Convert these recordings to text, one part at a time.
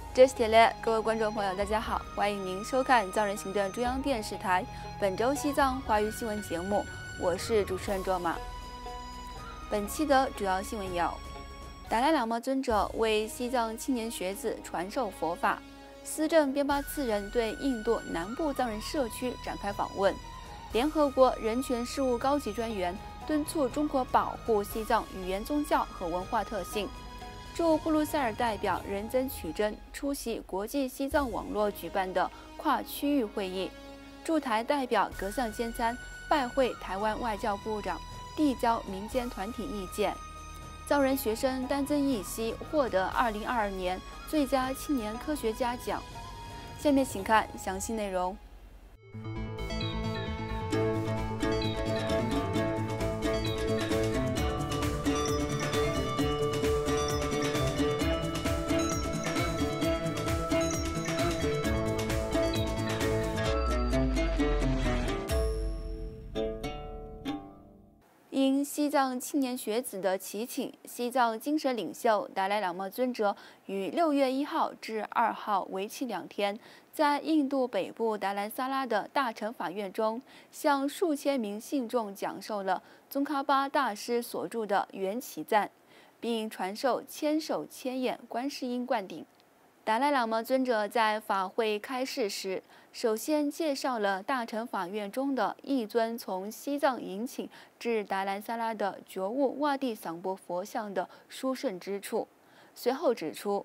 这是铁列，各位观众朋友，大家好，欢迎您收看藏人行政中央电视台本周西藏华语新闻节目，我是主持人卓玛。本期的主要新闻有：达赖喇嘛尊者为西藏青年学子传授佛法；司政边巴次仁对印度南部藏人社区展开访问；联合国人权事务高级专员敦促中国保护西藏语言、宗教和文化特性。驻布鲁塞尔代表仁增曲珍出席国际西藏网络举办的跨区域会议，驻台代表格桑先参拜会台湾外交部长，递交民间团体意见。藏人学生丹增益希获得2022年最佳青年科学家奖。下面请看详细内容。因西藏青年学子的祈请，西藏精神领袖达赖喇嘛尊者于6月1号至2号为期2天，在印度北部达兰萨拉的大乘法院中，向数千名信众讲授了宗喀巴大师所著的《缘起赞》，并传授千手千眼观世音灌顶。达赖喇嘛尊者在法会开示时，首先介绍了大乘法院中的一尊从西藏引请至达兰萨拉的觉悟瓦蒂桑波佛像的殊胜之处。随后指出，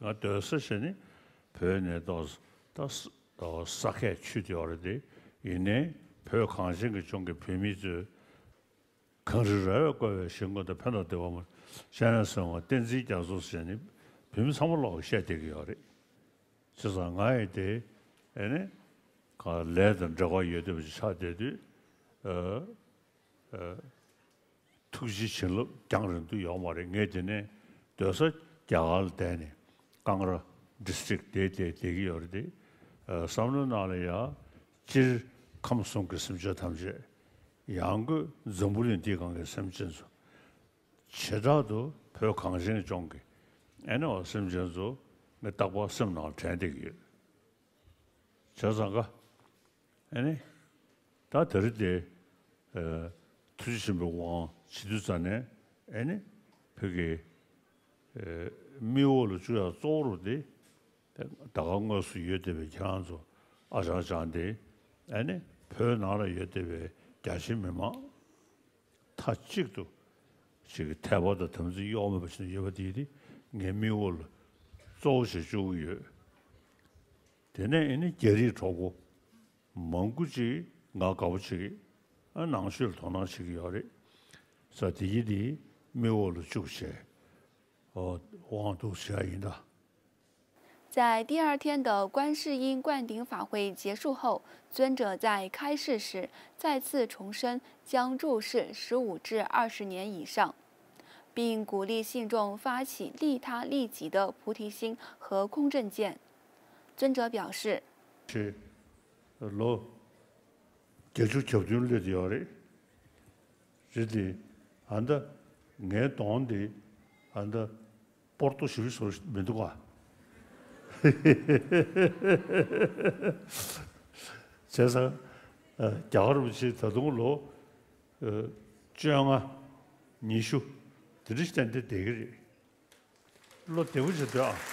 杀害去掉了的，因为培康兴的中个培米子，康是热个生活的碰到的我们，现在生活电子讲说是呢。平常我老些这个样的，就是俺也得，呢，看来人这个有的是差点的，突袭行了，讲人都要么的，俺的呢，都是讲了的呢，讲了 district 这个样的，上头哪里呀？其实他们送给什么叫他们是，两个人不能地方给什么清楚，其他都还有抗性的状态。我甚至说，我打过什么样产的个，个，他得的，突袭没往其他上呢，那个，没有了主要走路的，大概我是有的被抢走，这样的，朋拿了有的被家庭没嘛，他这个这个台湾的同志要么不是有的的。俺没有了，早些就有。但呢，人家家里照顾，蒙古籍俺搞不起的，俺南水同南去个要的，所以第一点没有了就些，往都下人的。 在第2天的观世音灌顶法会结束后，尊者在开示时再次重申将注释15至20年以上，并鼓励信众发起利他利己的菩提心和空正见。尊者表示：“ 是，老接触交流的要的，是的，俺的俺当的，俺的波多是说没得话，这是假如不是他东老，这样啊，你说。”这是真的这个人，老对不起的啊。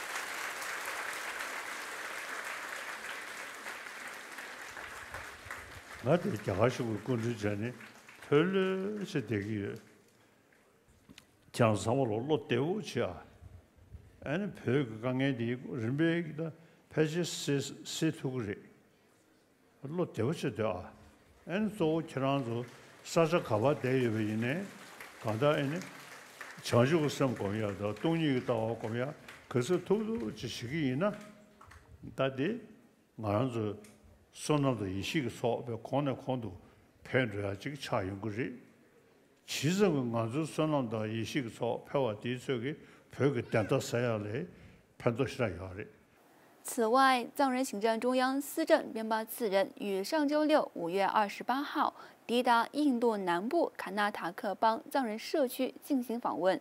我在家乡工作前呢，后来是这个，讲什么老对不起啊。俺朋友刚刚的人们的拍些写图个人，老对不起的啊。俺做这样做，啥卡巴带有为呢？刚才呢。强修什么公园的，东尼到公园，可是偷偷这些个人呢，大的，俺是送到的一些个草，不要看来看到，拍出来这个差用个人。其实俺是送到一些个草，拍完第一次个，拍个等到晒下来，拍到晒下来。 此外，藏人行政中央司政边巴次仁于上周六5月28号抵达印度南部卡纳塔克邦藏人社区进行访问。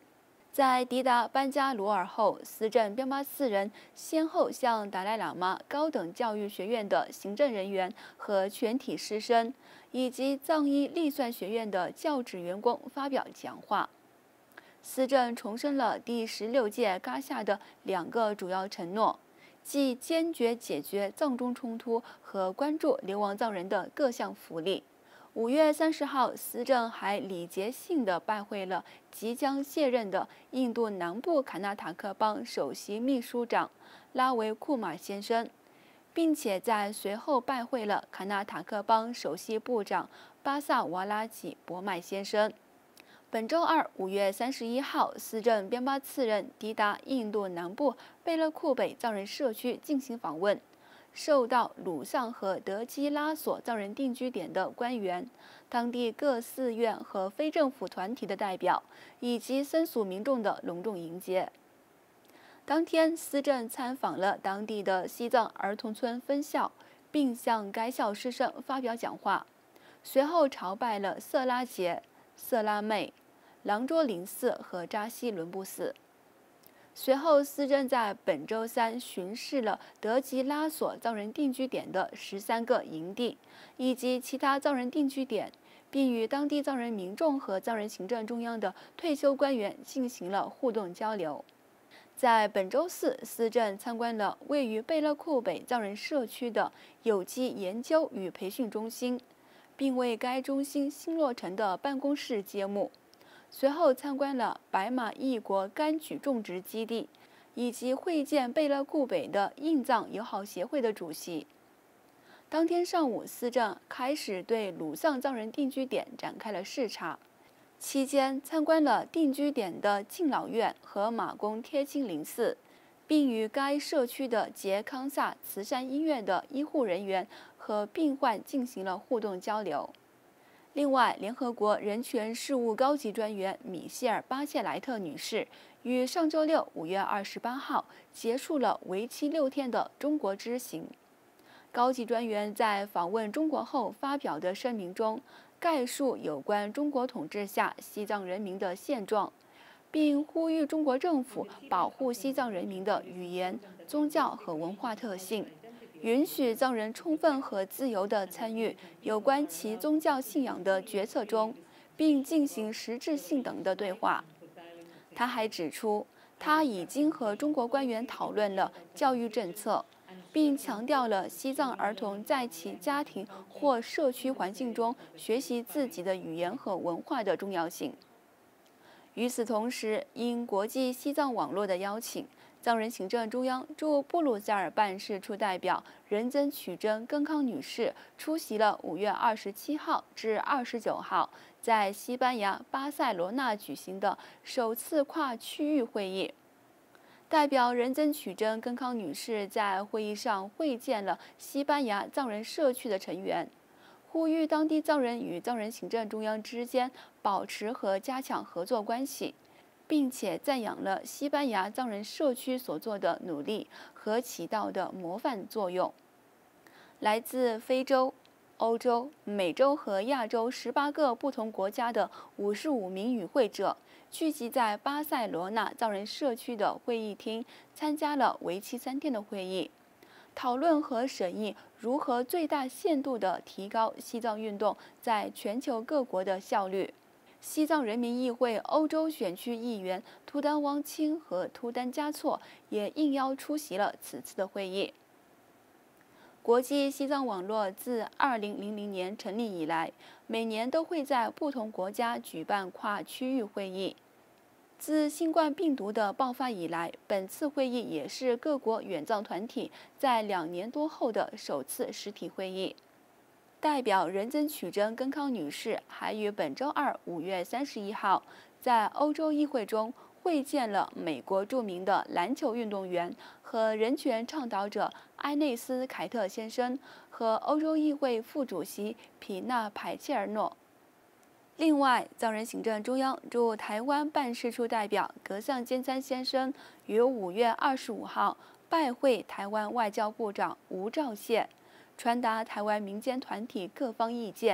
在抵达班加罗尔后，司政边巴4人先后向达赖喇嘛高等教育学院的行政人员和全体师生，以及藏医历算学院的教职员工发表讲话。司政重申了第16届噶夏的2个主要承诺，即坚决解决藏中冲突和关注流亡藏人的各项福利。5月30号，司政还礼节性地拜会了即将卸任的印度南部卡纳塔克邦首席秘书长拉维库马先生，并且在随后拜会了卡纳塔克邦首席部长巴萨瓦拉吉博迈先生。本周二，5月31号，司政边巴4人抵达印度南部贝勒库北藏人社区进行访问。受到鲁丧和德基拉索藏人定居点的官员、当地各寺院和非政府团体的代表，以及僧俗民众的隆重迎接。当天，司政参访了当地的西藏儿童村分校，并向该校师生发表讲话。随后朝拜了色拉杰、色拉妹、朗卓林寺和扎西伦布寺。随后，司政在本周三巡视了德吉拉索藏人定居点的13个营地，以及其他藏人定居点，并与当地藏人民众和藏人行政中央的退休官员进行了互动交流。在本周四，司政参观了位于贝勒库北藏人社区的有机研究与培训中心，并为该中心新落成的办公室揭幕。随后参观了白马异国柑橘种植基地，以及会见贝勒库北的印藏友好协会的主席。当天上午，司政开始对鲁丧藏人定居点展开了视察，期间参观了定居点的敬老院和马公贴金林寺，并与该社区的杰康萨慈善医院的医护人员和病患进行了互动交流。另外，联合国人权事务高级专员米歇尔·巴切莱特女士于上周六5月28号结束了为期6天的中国之行。高级专员在访问中国后发表的声明中，概述有关中国统治下西藏人民的现状，并呼吁中国政府保护西藏人民的语言、宗教和文化特性，允许藏人充分和自由地参与有关其宗教信仰的决策中，并进行实质性等的对话。他还指出，他已经和中国官员讨论了教育政策，并强调了西藏儿童在其家庭或社区环境中学习自己的语言和文化的重要性。与此同时，因国际西藏网络的邀请，藏人行政中央驻布鲁塞尔办事处代表仁增曲珍根康女士出席了5月27号至29号在西班牙巴塞罗那举行的首次跨区域会议。代表仁增曲珍根康女士在会议上会见了西班牙藏人社区的成员，呼吁当地藏人与藏人行政中央之间保持和加强合作关系，并且赞扬了西班牙藏人社区所做的努力和起到的模范作用。来自非洲、欧洲、美洲和亚洲18个不同国家的55名与会者聚集在巴塞罗那藏人社区的会议厅，参加了为期3天的会议，讨论和审议如何最大限度地提高西藏运动在全球各国的效率。西藏人民议会欧洲选区议员图丹汪钦和图丹嘉措也应邀出席了此次的会议。国际西藏网络自2000年成立以来，每年都会在不同国家举办跨区域会议。自新冠病毒的爆发以来，本次会议也是各国远藏团体在2年多后的首次实体会议。代表仁增曲珍根康女士还于本周二5月31号在欧洲议会中会见了美国著名的篮球运动员和人权倡导者埃内斯·凯特先生和欧洲议会副主席皮纳·派切尔诺。另外，藏人行政中央驻台湾办事处代表格桑坚参先生于5月25号拜会台湾外交部长吴钊燮，传达台湾民间团体各方意见，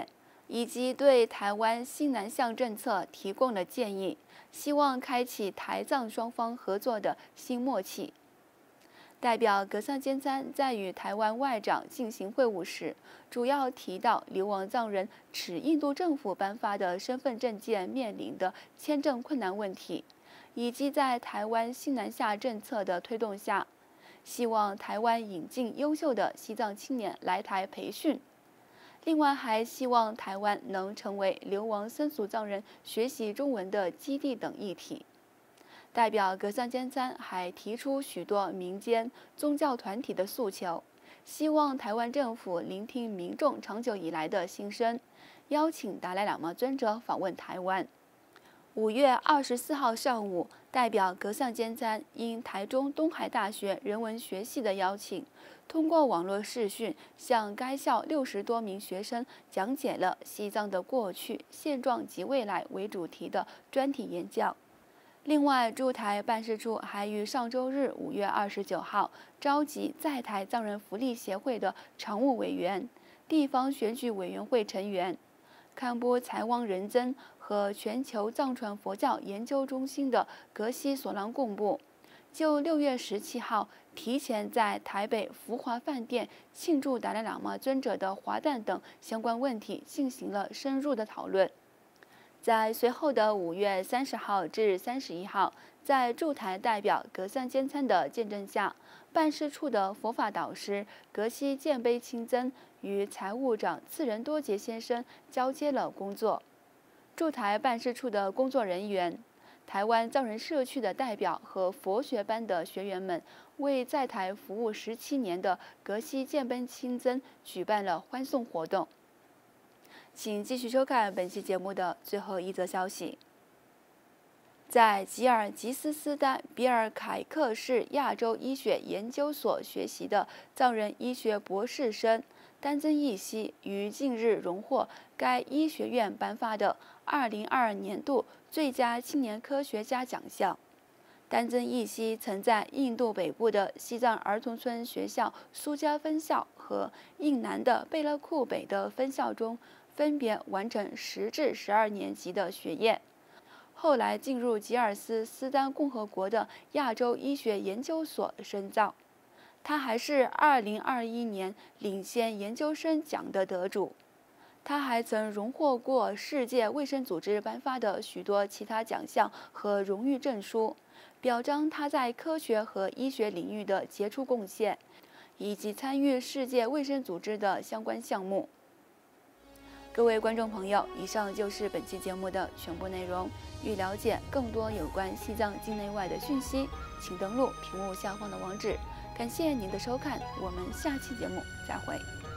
以及对台湾新南向政策提供了建议，希望开启台藏双方合作的新默契。代表格桑坚参在与台湾外长进行会晤时，主要提到流亡藏人持印度政府颁发的身份证件面临的签证困难问题，以及在台湾新南下政策的推动下，希望台湾引进优秀的西藏青年来台培训。另外，还希望台湾能成为流亡僧俗藏人学习中文的基地等议题。代表格桑坚参还提出许多民间宗教团体的诉求，希望台湾政府聆听民众长久以来的心声，邀请达赖喇嘛尊者访问台湾。5月24号上午，代表格桑坚参因台中东海大学人文学系的邀请，通过网络视讯向该校60多名学生讲解了西藏的过去、现状及未来为主题的专题演讲。另外，驻台办事处还于上周日5月29号召集在台藏人福利协会的常务委员、地方选举委员会成员、堪布财汪仁增和全球藏传佛教研究中心的格西索朗贡部，就6月17号提前在台北福华饭店庆祝达赖喇嘛尊者的华诞等相关问题进行了深入的讨论。在随后的5月30号至31号，在驻台代表格桑坚参的见证下，办事处的佛法导师格西建碑清增与财务长次仁多杰先生交接了工作。驻台办事处的工作人员、台湾藏人社区的代表和佛学班的学员们，为在台服务17年的格西建碑清增举办了欢送活动。请继续收看本期节目的最后一则消息。在吉尔吉斯斯丹比尔凯克市亚洲医学研究所学习的藏人医学博士生丹增义熙于近日荣获该医学院颁发的2022年度最佳青年科学家奖项。丹增义熙曾在印度北部的西藏儿童村学校苏加分校和印南的贝勒库北的分校中分别完成10至12年级的学业，后来进入吉尔斯斯丹共和国的亚洲医学研究所深造。他还是2021年领先研究生奖的得主。他还曾荣获过世界卫生组织颁发的许多其他奖项和荣誉证书，表彰他在科学和医学领域的杰出贡献，以及参与世界卫生组织的相关项目。各位观众朋友，以上就是本期节目的全部内容。欲了解更多有关西藏境内外的讯息，请登录屏幕下方的网址。感谢您的收看，我们下期节目再会。